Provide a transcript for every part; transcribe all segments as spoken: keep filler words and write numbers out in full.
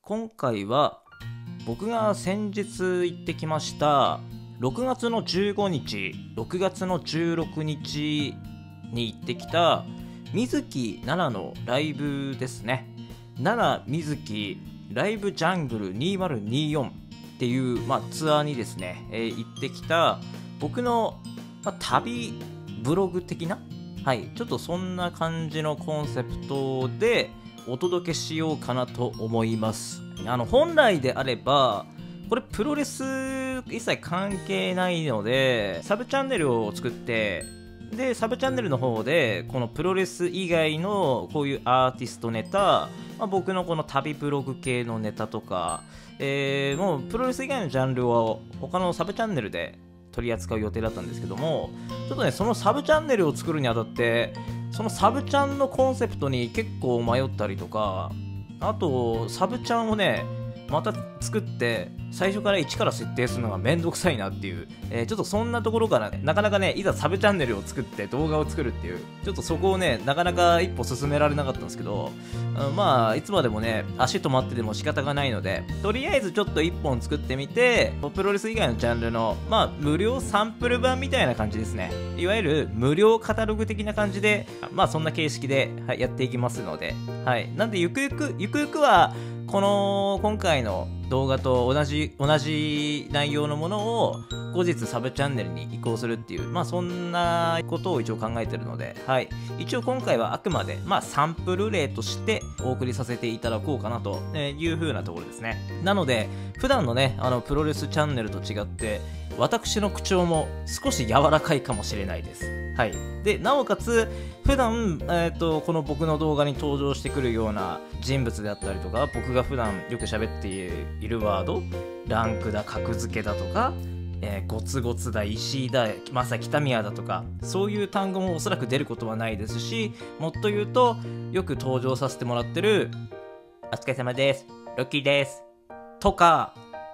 今回は僕が先日行ってきましたろくがつのじゅうごにち、ろくがつのじゅうろくにちに行ってきた水木奈々のライブですね。奈良水木ライブジャングルにせんにじゅうよんっていう、まあ、ツアーにですね、えー、行ってきた僕の、まあ、旅ブログ的な、はい、ちょっとそんな感じのコンセプトでお届けしようかなと思います。あの本来であればこれプロレス一切関係ないのでサブチャンネルを作って、でサブチャンネルの方でこのプロレス以外のこういうアーティストネタ、まあ、僕のこの旅ブログ系のネタとか、えー、もうプロレス以外のジャンルは他のサブチャンネルで取り扱う予定だったんですけども、ちょっとねそのサブチャンネルを作るにあたってそのサブチャンのコンセプトに結構迷ったりとか、あとサブチャンをねまた作って最初から一から設定するのがめんどくさいなっていう、えー、ちょっとそんなところから、ね、なかなかねいざサブチャンネルを作って動画を作るっていうちょっとそこをねなかなか一歩進められなかったんですけど、うん、まあいつまでもね足止まってても仕方がないのでとりあえずちょっと一本作ってみてプロレス以外のジャンルのまあ無料サンプル版みたいな感じですね。いわゆる無料カタログ的な感じでまあそんな形式で、はい、やっていきますので、はい、なんでゆくゆくゆくゆくはこの今回の動画と同じ同じ内容のものを後日サブチャンネルに移行するっていう、まあそんなことを一応考えてるので、はい、一応今回はあくまでまあサンプル例としてお送りさせていただこうかなという風なところですね。なので普段のねあのプロレスチャンネルと違って私の口調も少し柔らかいかもしれないです。はい、でなおかつ普段、えーと、この僕の動画に登場してくるような人物であったりとか僕が普段よく喋っているワードランクだ格付けだとか、えー、ゴツゴツだ石井だまさ北宮だとかそういう単語もおそらく出ることはないですし、もっと言うとよく登場させてもらってるお疲れ様ですロッキーですとか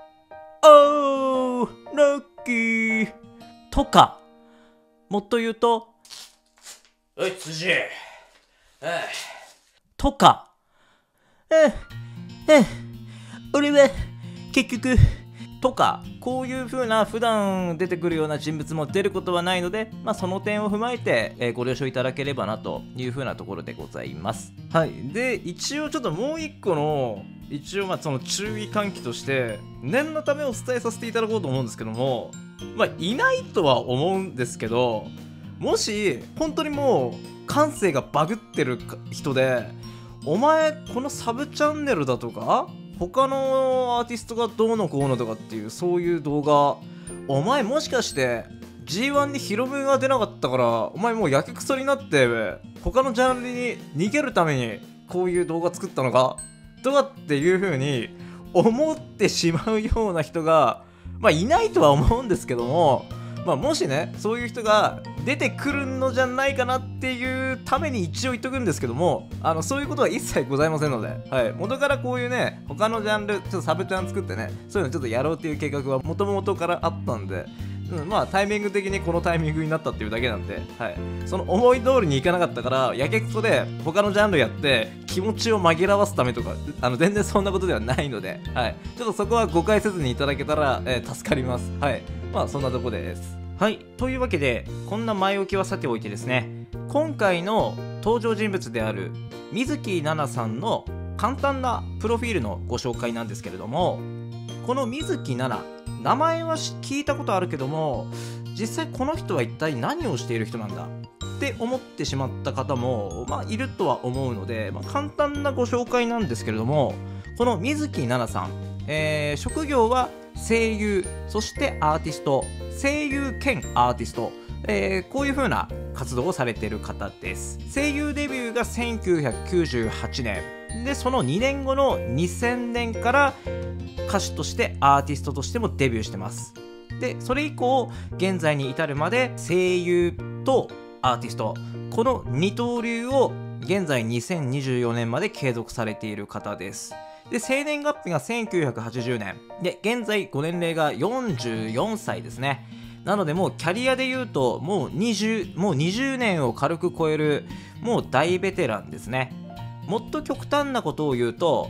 おーロッキーとかもっと言うとおい辻ええとかえええ俺は結局とかこういう風な普段出てくるような人物も出ることはないので、まあ、その点を踏まえて、えー、ご了承いただければなという風なところでございます。はい、で一応ちょっともう一個の一応まあその注意喚起として念のためお伝えさせていただこうと思うんですけども、まあいないとは思うんですけど、もし本当にもう感性がバグってる人でお前このサブチャンネルだとか他のアーティストがどうのこうのとかっていうそういう動画お前もしかして ジーワン にヒロムが出なかったからお前もうやけくそになって他のジャンルに逃げるためにこういう動画作ったのかとかっていう風に思ってしまうような人がまあいないとは思うんですけども、まあ、もしねそういう人が出てくるのじゃないかなっていうために一応言っとくんですけども、あのそういうことは一切ございませんので、はい、元からこういうね他のジャンルちょっとサブチャン作ってねそういうのちょっとやろうっていう計画は元々からあったんで、うん、まあタイミング的にこのタイミングになったっていうだけなんで、はい、その思い通りにいかなかったからやけくそで他のジャンルやって気持ちを紛らわすためとかあの全然そんなことではないので、はい、ちょっとそこは誤解せずにいただけたら、えー、助かります。はい、まあそんなとこです。はい、というわけでこんな前置きはさておいてですね、今回の登場人物である水木奈々さんの簡単なプロフィールのご紹介なんですけれども、この水木奈々名前は聞いたことあるけども実際この人は一体何をしている人なんだって思ってしまった方も、まあ、いるとは思うので、まあ、簡単なご紹介なんですけれども、この水木奈々さん、えー、職業は声優そしてアーティスト、声優兼アーティスト、えー、こういう風な活動をされている方です。声優デビューがせんきゅうひゃくきゅうじゅうはちねんで、そのにねんごのにせんねんから歌手としてアーティストとしてもデビューしてます。でそれ以降現在に至るまで声優とアーティストこの二刀流を現在にせんにじゅうよねんまで継続されている方です。で生年月日がせんきゅうひゃくはちじゅうねんで現在ご年齢がよんじゅうよんさいですね。なのでもうキャリアで言うともうにじゅう、もうにじゅうねんを軽く超えるもう大ベテランですね。もっと極端なことを言うと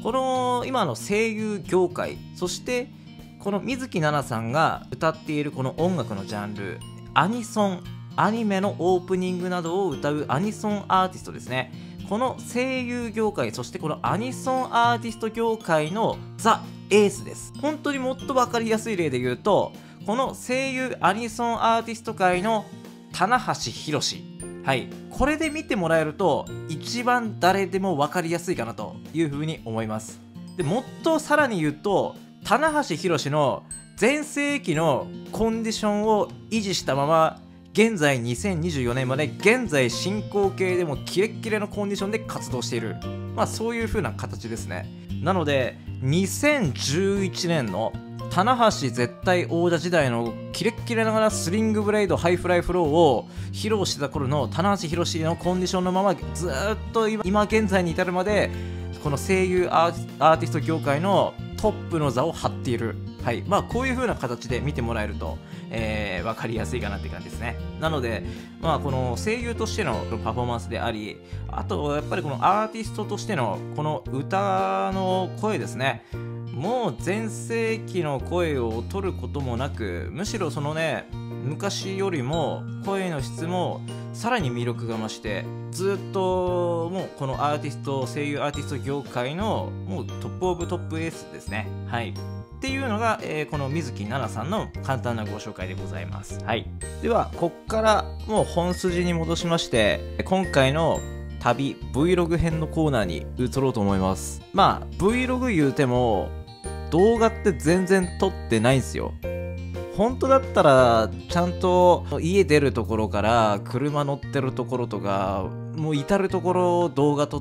この今の声優業界、そしてこの水木奈々さんが歌っているこの音楽のジャンル、アニソン、アニメのオープニングなどを歌うアニソンアーティストですね。この声優業界、そしてこのアニソンアーティスト業界のザ・エースです。本当にもっと分かりやすい例で言うと、この声優アニソンアーティスト界の棚橋弘。はい、これで見てもらえると一番誰でも分かりやすいかなというふうに思います。でもっとさらに言うと、棚橋弘の全盛期のコンディションを維持したまま現在にせんにじゅうよねんまで現在進行形でもキレッキレのコンディションで活動している、まあそういう風な形ですね。なのでにせんじゅういちねんの棚橋絶対王者時代のキレッキレながらスリングブレイドハイフライフローを披露してた頃の棚橋弘のコンディションのままずっと 今, 今現在に至るまでこの声優アーティスト業界のトップの座を張っている。はい、まあこういう風な形で見てもらえると、えー、分かりやすいかなって感じですね。なのでまあこの声優としてのパフォーマンスであり、あとやっぱりこのアーティストとしてのこの歌の声ですね。もう全盛期の声を取ることもなく、むしろそのね昔よりも声の質もさらに魅力が増して、ずっともうこのアーティスト声優アーティスト業界のもうトップオブトップエースですね。はいっていうのが、えー、この水木奈々さんの簡単なご紹介でございます。はい、ではこっからもう本筋に戻しまして、今回の旅 Vlog 編のコーナーに移ろうと思います。まあ Vlog 言うても動画って全然撮ってないんすよ。本当だったらちゃんと家出るところから車乗ってるところとかもう至るところ動画撮って、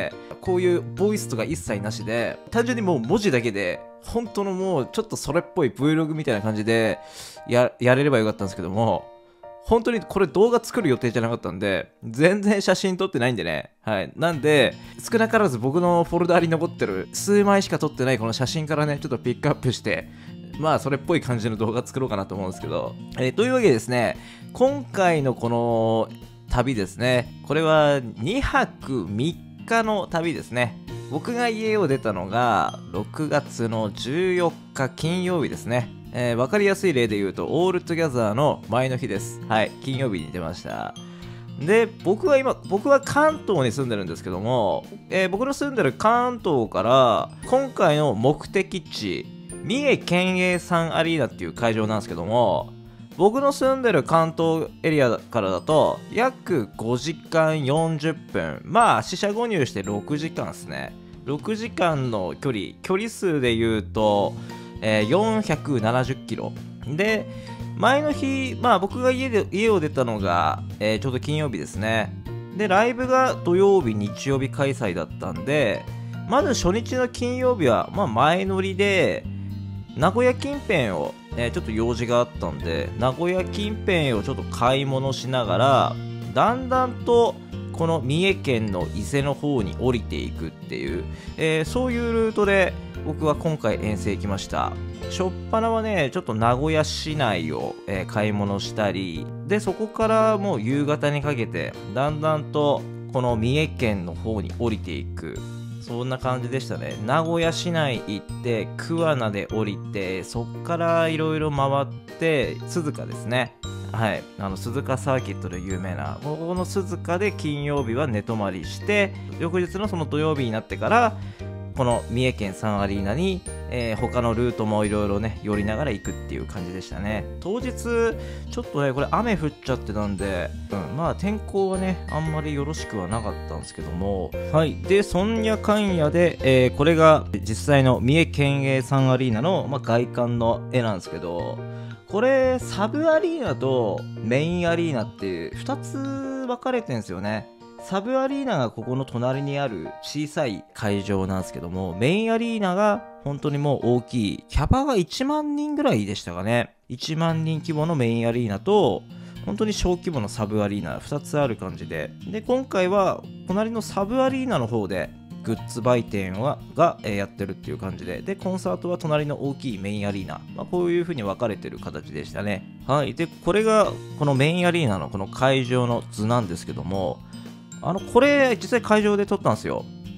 こういうボイスとか一切なしで単純にもう文字だけで本当のもうちょっとそれっぽい Vlog みたいな感じで や, やれればよかったんですけども、本当にこれ動画作る予定じゃなかったんで全然写真撮ってないんでね。はい、なんで少なからず僕のフォルダに残ってる数枚しか撮ってないこの写真からねちょっとピックアップして、まあそれっぽい感じの動画作ろうかなと思うんですけど、えー、というわけでですね、今回のこの旅ですね、これはにはくみっかの旅ですね。僕が家を出たのがろくがつのじゅうよっか金曜日ですね。えー、分かりやすい例で言うとオールトゥギャザーの前の日です。はい、金曜日に出ました。で僕は今僕は関東に住んでるんですけども、えー、僕の住んでる関東から今回の目的地三重県営サンアリーナっていう会場なんですけども、僕の住んでる関東エリアからだと約ごじかんよんじゅっぷん、まあ四捨五入してろくじかんですね。ろくじかんの距離距離数で言うと、えー、よんひゃくななじゅっキロで、前の日まあ僕が家で家を出たのが、えー、ちょうど金曜日ですね。でライブが土曜日日曜日開催だったんで、まず初日の金曜日はまあ前乗りで名古屋近辺を、えー、ちょっと用事があったんで名古屋近辺をちょっと買い物しながら、だんだんとこの三重県の伊勢の方に降りていくっていう、えー、そういうルートで僕は今回遠征行きました。初っ端はねちょっと名古屋市内を、えー、買い物したりで、そこからもう夕方にかけてだんだんとこの三重県の方に降りていく、そんな感じでしたね。名古屋市内行って桑名で降りて、そっからいろいろ回って鈴鹿ですね。はい、あの鈴鹿サーキットで有名なここの鈴鹿で金曜日は寝泊まりして、翌日のその土曜日になってからこの三重県サンアリーナに、えー、他のルートもいろいろね寄りながら行くっていう感じでしたね。当日ちょっとねこれ雨降っちゃってたんで、うん、まあ天候はねあんまりよろしくはなかったんですけども、はいでそんやかんやで、えー、これが実際の三重県営サンアリーナの、まあ、外観の絵なんですけど、これサブアリーナとメインアリーナっていうふたつ分かれてるんですよね。サブアリーナがここの隣にある小さい会場なんですけども、メインアリーナが本当にもう大きい、キャパがいちまんにんぐらいでしたかね。いちまんにん規模のメインアリーナと本当に小規模のサブアリーナふたつある感じで、で今回は隣のサブアリーナの方でグッズ売店はが、えー、やってるっていう感じで、でコンサートは隣の大きいメインアリーナ、まあ、こういう風に分かれてる形でしたね。はいでこれがこのメインアリーナのこの会場の図なんですけども、あのこれ実際会場で撮ったんですよ。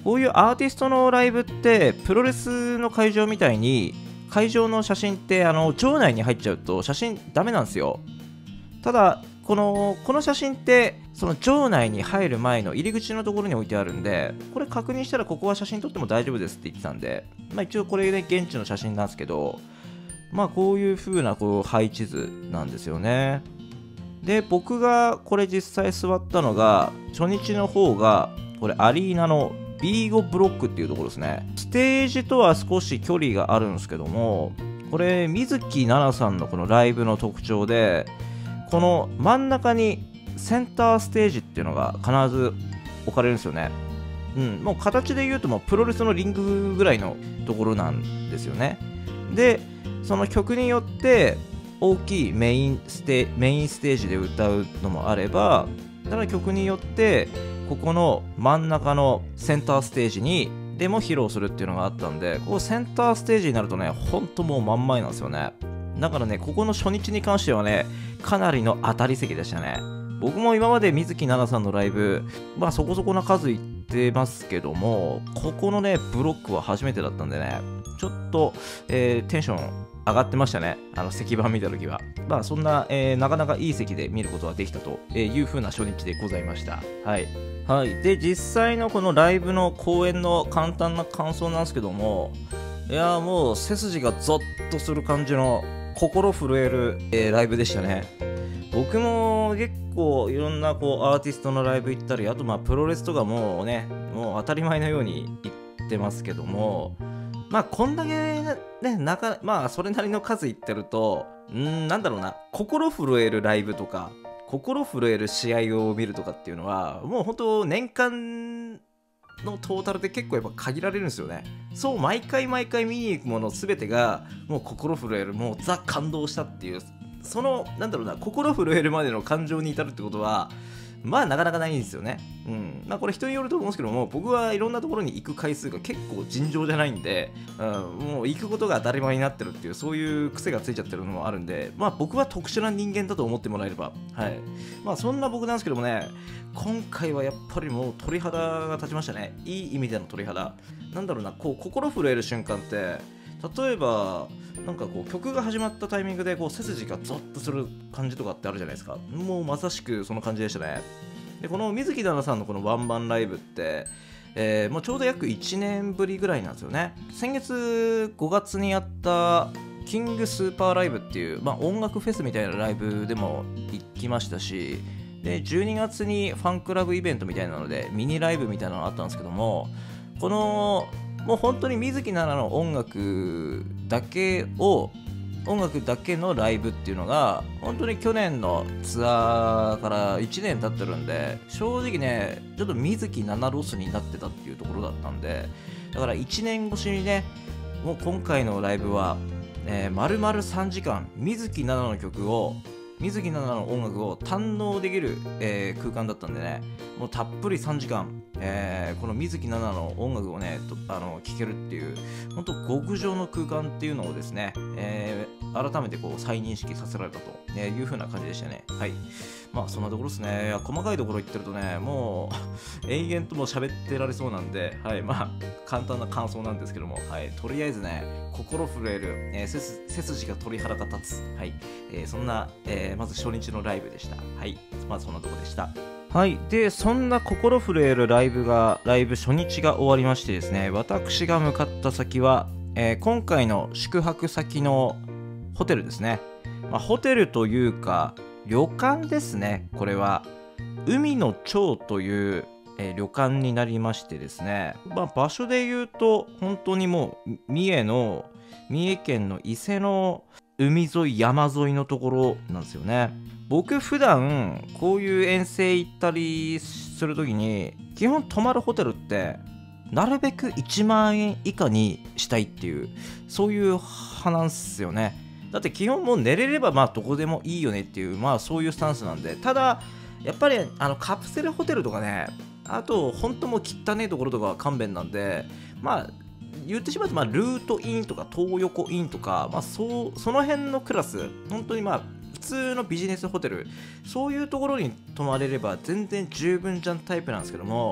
こういうアーティストのライブってプロレスの会場みたいに会場の写真ってあの場内に入っちゃうと写真ダメなんですよ。ただこのこの写真ってその場内に入る前の入り口のところに置いてあるんで、これ確認したらここは写真撮っても大丈夫ですって言ってたんで、まあ、一応これで現地の写真なんですけど、まあこういう風なこう配置図なんですよね。で僕がこれ実際座ったのが初日の方がこれアリーナの ビーご ブロックっていうところですね。ステージとは少し距離があるんですけども、これ水木奈々さんのこのライブの特徴で、この真ん中にセンターステージっていうのが必ず置かれるんですよね。うん、もう形で言うともうプロレスのリングぐらいのところなんですよね。でその曲によって大きいメインステメインステージで歌うのもあれば、だから曲によってここの真ん中のセンターステージにでも披露するっていうのがあったんで、ここセンターステージになるとね、ほんともう真ん前なんですよね。だからね、ここの初日に関してはね、かなりの当たり席でしたね。僕も今まで水木奈々さんのライブ、まあそこそこな数行ってますけども、ここのね、ブロックは初めてだったんでね、ちょっと、えー、テンション上がってましたね。あの石板見た時は。まあそんな、えー、なかなかいい席で見ることができたという風な初日でございました。はい。はい。で、実際のこのライブの公演の簡単な感想なんですけども、いやーもう背筋がゾッとする感じの心震える、えー、ライブでしたね。僕も結構いろんなこうアーティストのライブ行ったり、あとまあプロレスとかもね、もう当たり前のように行ってますけども、まあこんだけね、なかまあそれなりの数行ってると、んーなんだろうな、心震えるライブとか、心震える試合を見るとかっていうのは、もう本当年間のトータルで結構やっぱ限られるんですよね。そう毎回毎回見に行くもの全てがもう心震える、もうザ感動したっていう、そのなんだろうな、心震えるまでの感情に至るってことはまあなかなかないんですよね。うん。まあこれ人によると思うんですけども、僕はいろんなところに行く回数が結構尋常じゃないんで、うん、もう行くことが当たり前になってるっていう、そういう癖がついちゃってるのもあるんで、まあ僕は特殊な人間だと思ってもらえれば、はい。まあそんな僕なんですけどもね、今回はやっぱりもう鳥肌が立ちましたね。いい意味での鳥肌。なんだろうな、こう心震える瞬間って、例えばなんかこう曲が始まったタイミングでこう背筋がゾッとする感じとかってあるじゃないですか。もうまさしくその感じでしたね。でこの水木奈々さんのこのワンマンライブって、えー、もうちょうど約いちねんぶりぐらいなんですよね。先月ごがつにやったキングスーパーライブっていう、まあ、音楽フェスみたいなライブでも行きましたし、でじゅうにがつにファンクラブイベントみたいなのでミニライブみたいなのがあったんですけども、このもう本当に水木奈々の音楽だけを音楽だけのライブっていうのが本当に去年のツアーからいちねん経ってるんで、正直ねちょっと水木奈々ロスになってたっていうところだったんで、だからいちねん越しにね、もう今回のライブは、えー、丸々さんじかん水木奈々の曲を水木奈々の音楽を堪能できる、えー、空間だったんでね、もうたっぷりさんじかん、えー、この水木奈々の音楽をねとあの聴けるっていう本当極上の空間っていうのをですね、えー、改めてこう再認識させられたと、えー、いう風な感じでしたね。はい。まあそんなところですね。いや細かいところ言ってるとね、もう延々ともう喋ってられそうなんで、はい、まあ簡単な感想なんですけども、はい、とりあえずね心震える、えー、背, 背筋が鳥肌が立つ、はい、えー、そんな、えー、まず初日のライブでした。はい、まずそんなところでした。はい。で、そんな心震えるライブが、ライブ初日が終わりましてですね、私が向かった先は、えー、今回の宿泊先のホテルですね。まあ、ホテルというか、旅館ですね。これは、海の町という、えー、旅館になりましてですね、まあ、場所で言うと、本当にもう、三重の、三重県の伊勢の海沿い、山沿いのところなんですよね。僕普段こういう遠征行ったりするときに基本泊まるホテルってなるべくいちまんえん以下にしたいっていう、そういう派なんすよね。だって基本もう寝れればまあどこでもいいよねっていう、まあそういうスタンスなんで。ただやっぱりあのカプセルホテルとかね、あと本当もう汚ねえところとかは勘弁なんで、まあ言ってしまうと、まあ、ルートインとか東横インとか、まあ、そうその辺のクラス、本当にまあ普通のビジネスホテル、そういうところに泊まれれば全然十分じゃんタイプなんですけども、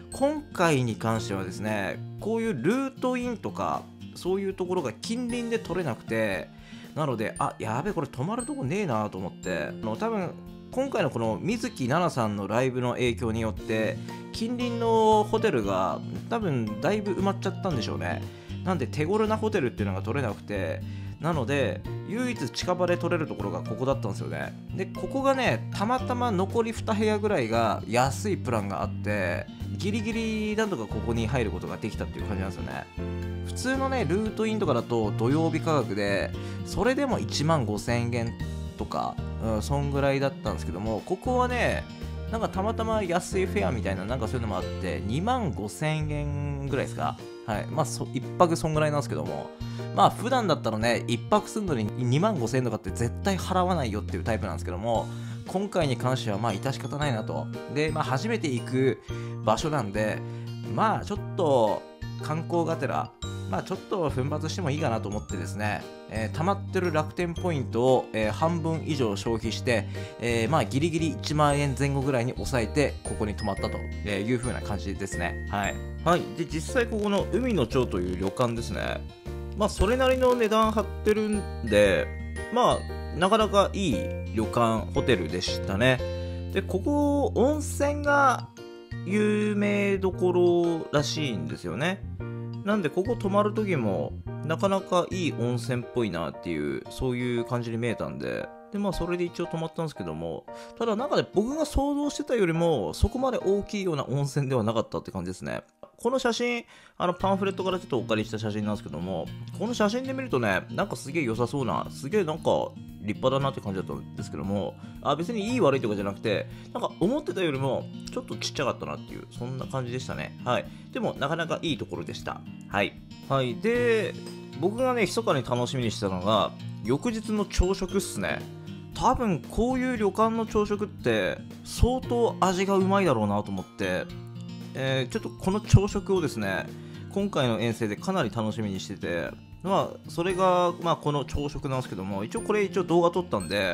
今回に関してはですね、こういうルートインとかそういうところが近隣で取れなくて、なので、あ、やべえ、これ泊まるとこねえなと思って、あの多分今回のこの水木奈々さんのライブの影響によって近隣のホテルが多分だいぶ埋まっちゃったんでしょうね。なんで手頃なホテルっていうのが取れなくて、なので唯一近場で取れるところがここだったんですよね。でここがね、たまたま残りに部屋ぐらいが安いプランがあって、ギリギリなんとかここに入ることができたっていう感じなんですよね。普通のねルートインとかだと土曜日価格でそれでもいちまんごせんえんとか、うん、そんぐらいだったんですけども、ここはねなんかたまたま安いフェアみたいな、なんかそういうのもあってにまんごせんえんぐらいですか。はい、まあそいっぱくそんぐらいなんですけども、まあ普段だったらねいっぱく住んのににまんごせんえんとかって絶対払わないよっていうタイプなんですけども、今回に関してはまあ致し方ないなと。で、まあ初めて行く場所なんで、まあちょっと観光がてら、まあちょっと奮発してもいいかなと思ってですね、えー、溜まってる楽天ポイントを、えー、半分以上消費して、えー、まあギリギリいちまんえんぜん後ぐらいに抑えてここに泊まったという風な感じですね。はい。はい。で、実際ここの海の町という旅館ですね。まあそれなりの値段張ってるんで、まあなかなかいい旅館、ホテルでしたね。で、ここ温泉が有名どころらしいんですよね。なんでここ泊まる時もなかなかいい温泉っぽいなっていう、そういう感じに見えたんで、でまあそれで一応泊まったんですけども、ただなんかね僕が想像してたよりもそこまで大きいような温泉ではなかったって感じですね。この写真、あのパンフレットからちょっとお借りした写真なんですけども、この写真で見るとね、なんかすげえ良さそうな、すげえなんか立派だなって感じだったんですけども、あ、別にいい悪いとかじゃなくて、なんか思ってたよりもちょっとちっちゃかったなっていう、そんな感じでしたね。はい。でもなかなかいいところでした。はい。はい。で、僕がね、密かに楽しみにしてたのが、翌日の朝食っすね。多分こういう旅館の朝食って相当味がうまいだろうなと思って、えー、ちょっとこの朝食をですね、今回の遠征でかなり楽しみにしてて、まあそれがまあこの朝食なんですけども、一応これ一応動画撮ったんで、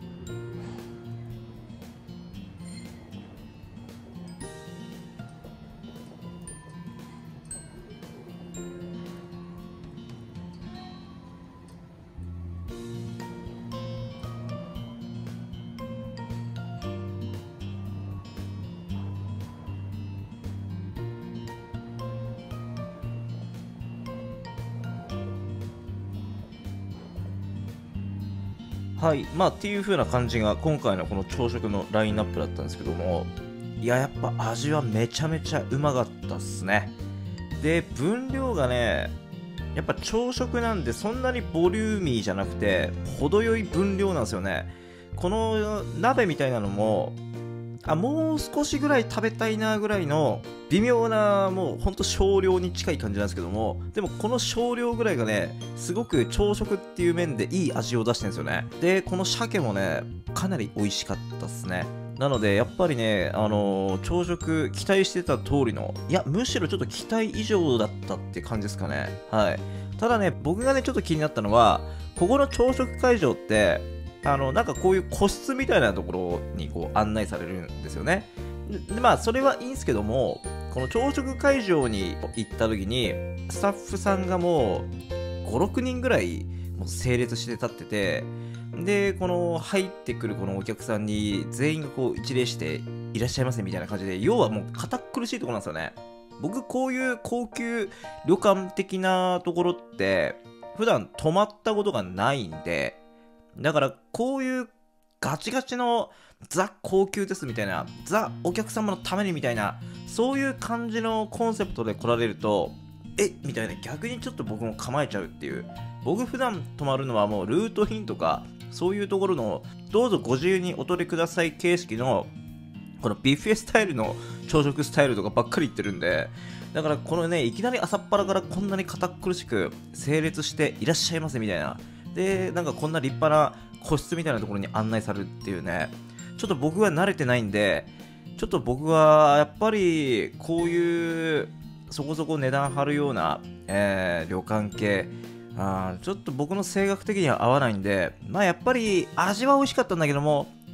はい、まあっていう風な感じが今回のこの朝食のラインナップだったんですけども、いややっぱ味はめちゃめちゃうまかったっすね。で分量がね、やっぱ朝食なんでそんなにボリューミーじゃなくて程よい分量なんですよね。この鍋みたいなのも、あ、もう少しぐらい食べたいなぐらいの微妙な、もうほんと少量に近い感じなんですけども、でもこの少量ぐらいがねすごく朝食っていう面でいい味を出してるんですよね。でこの鮭もねかなり美味しかったっすね。なのでやっぱりね、あのー、朝食期待してた通りの、いやむしろちょっと期待以上だったって感じですかね。はい。ただね、僕がねちょっと気になったのは、ここの朝食会場ってあのなんかこういう個室みたいなところにこう案内されるんですよね。でまあそれはいいんですけども、この朝食会場に行った時にスタッフさんがもうごろくにんぐらいもう整列して立ってて、でこの入ってくるこのお客さんに全員がこう一礼していらっしゃいませみたいな感じで、要はもう堅苦しいところなんですよね。僕こういう高級旅館的なところって普段泊まったことがないんで、だからこういうガチガチのザ高級ですみたいな、ザお客様のためにみたいな、そういう感じのコンセプトで来られると、えみたいな、逆にちょっと僕も構えちゃうっていう。僕普段泊まるのはもうルートインとかそういうところのどうぞご自由にお取りください形式のこのビュッフェスタイルの朝食スタイルとかばっかり言ってるんで、だからこのねいきなり朝っぱらからこんなに堅苦しく整列していらっしゃいませみたいな、でなんかこんな立派な個室みたいなところに案内されるっていうね、ちょっと僕は慣れてないんで、ちょっと僕はやっぱりこういうそこそこ値段張るような、えー、旅館系、あちょっと僕の性格的には合わないんで、まあやっぱり味は美味しかったんだけども、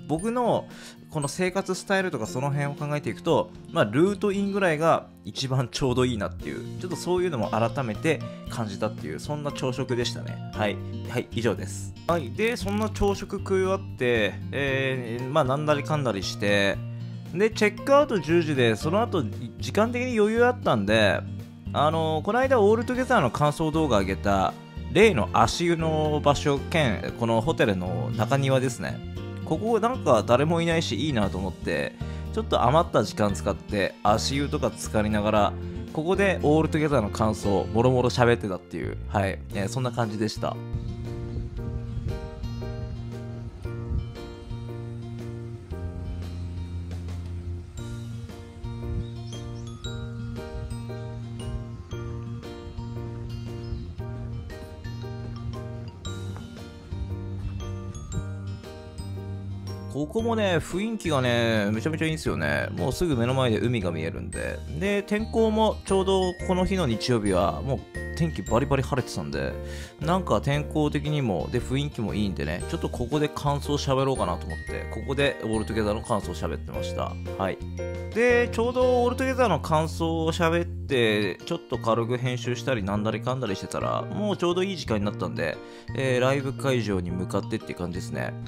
僕のこの生活スタイルとかその辺を考えていくと、まあ、ルートインぐらいが一番ちょうどいいなっていう、ちょっとそういうのも改めて感じたっていう、そんな朝食でしたね。はい。はい、以上です。はい。で、そんな朝食食い終わって、えー、まあ、なんだりかんだりして、で、チェックアウトじゅうじで、その後、時間的に余裕あったんで、あのー、この間、オールトゥゲザーの感想動画上げた、例の足湯の場所兼、このホテルの中庭ですね。ここなんか誰もいないしいいなと思って、ちょっと余った時間使って足湯とか浸かりながら、ここでオールトゥゲザーの感想をもろもろ喋ってたっていう、はい、えー、そんな感じでした。ここもね、雰囲気がね、めちゃめちゃいいんですよね。もうすぐ目の前で海が見えるんで。で、天候もちょうどこの日の日曜日は、もう天気バリバリ晴れてたんで、なんか天候的にも、で、雰囲気もいいんでね、ちょっとここで感想喋ろうかなと思って、ここでオールトゥゲザーの感想喋ってました。はい。で、ちょうどオールトゥゲザーの感想を喋って、ちょっと軽く編集したりなんだりかんだりしてたら、もうちょうどいい時間になったんで、えー、ライブ会場に向かってっていう感じですね。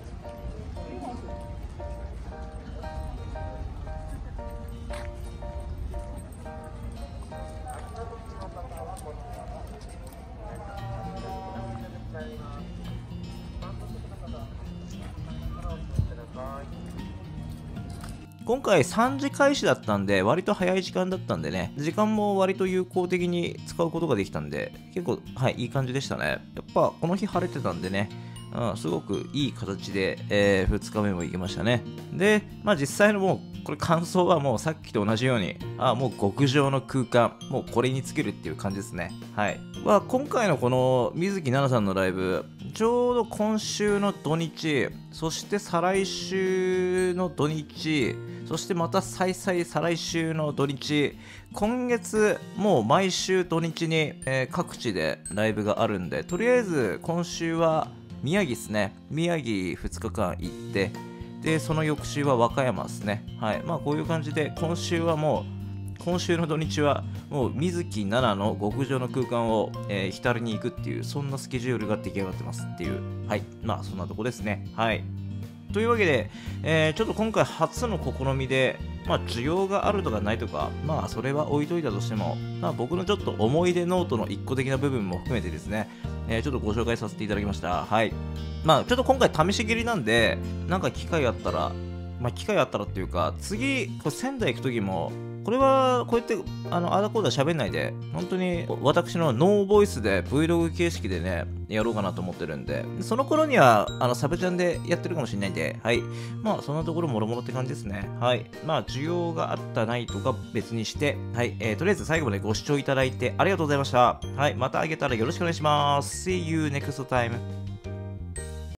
今回さんじ開始だったんで、割と早い時間だったんでね、時間も割と有効的に使うことができたんで、結構、はい、いい感じでしたね。やっぱ、この日晴れてたんでね、うん、すごくいい形で、えー、ふつかめも行きましたね。で、まあ実際のもう、これ感想はもうさっきと同じように、あもう極上の空間、もうこれに尽きるっていう感じですね。はい。まあ今回のこの水木奈々さんのライブ、ちょうど今週の土日、そして再来週の土日、そしてまた再々再来週の土日、今月もう毎週土日に、えー、各地でライブがあるんで、とりあえず今週は宮城ですね。宮城ふつかかん行って、で、その翌週は和歌山ですね。はい。まあこういう感じで、今週はもう、今週の土日はもう水木奈々の極上の空間を、えー、浸りに行くっていう、そんなスケジュールが出来上がってますっていう。はい。まあそんなとこですね。はい。というわけで、えー、ちょっと今回初の試みで、まあ、需要があるとかないとか、まあ、それは置いといたとしても、まあ、僕のちょっと思い出ノートの一個的な部分も含めてですね、えー、ちょっとご紹介させていただきました。はい。まあ、ちょっと今回試し切りなんで、なんか機会あったら、まあ、機会あったらっていうか、次、これ仙台行く時も、これはこうやってあのあだこうだ喋んないで、本当に私のノーボイスで Vlog 形式でね、やろうかなと思ってるんで、その頃にはあのサブチャンでやってるかもしれないんで、はい。まあ、そんなところもろもろって感じですね。はい。まあ、需要があったないとか別にして、はい。えー、とりあえず最後までご視聴いただいてありがとうございました。はい。またあげたらよろしくお願いします。See you next time.